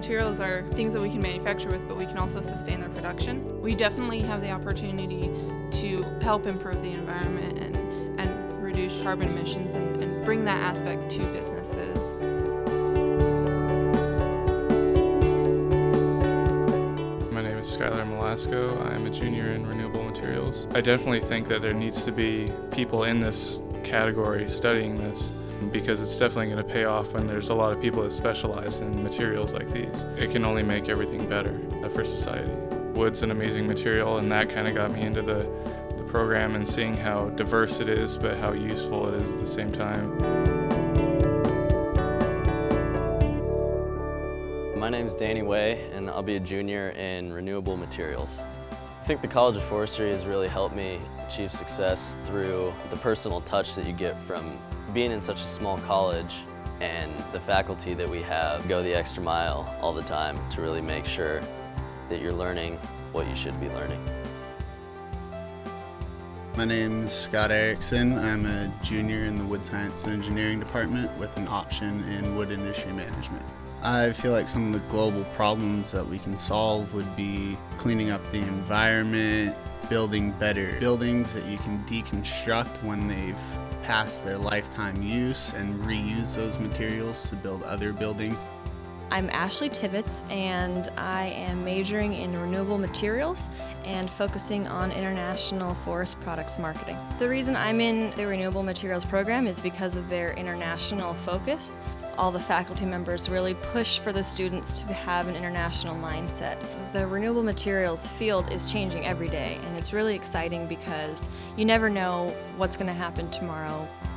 materials are things that we can manufacture with, but we can also sustain their production. We definitely have the opportunity to help improve the environment and reduce carbon emissions and bring that aspect to businesses. My name is Skyler Malasco. I'm a junior in Renewable Materials. I definitely think that there needs to be people in this category studying this, because it's definitely going to pay off when there's a lot of people that specialize in materials like these. It can only make everything better for society. Wood's an amazing material, and that kind of got me into the program and seeing how diverse it is, but how useful it is at the same time. My name is Dani Way, and I'll be a junior in Renewable Materials. I think the College of Forestry has really helped me achieve success through the personal touch that you get from being in such a small college, and the faculty that we have go the extra mile all the time to really make sure that you're learning what you should be learning. My name is Scott Erickson. I'm a junior in the Wood Science and Engineering Department with an option in Wood Industry Management. I feel like some of the global problems that we can solve would be cleaning up the environment, building better buildings that you can deconstruct when they've past their lifetime use and reuse those materials to build other buildings. I'm Ashley Tibbetts, and I am majoring in renewable materials and focusing on international forest products marketing. The reason I'm in the renewable materials program is because of their international focus. All the faculty members really push for the students to have an international mindset. The renewable materials field is changing every day, and it's really exciting because you never know what's going to happen tomorrow.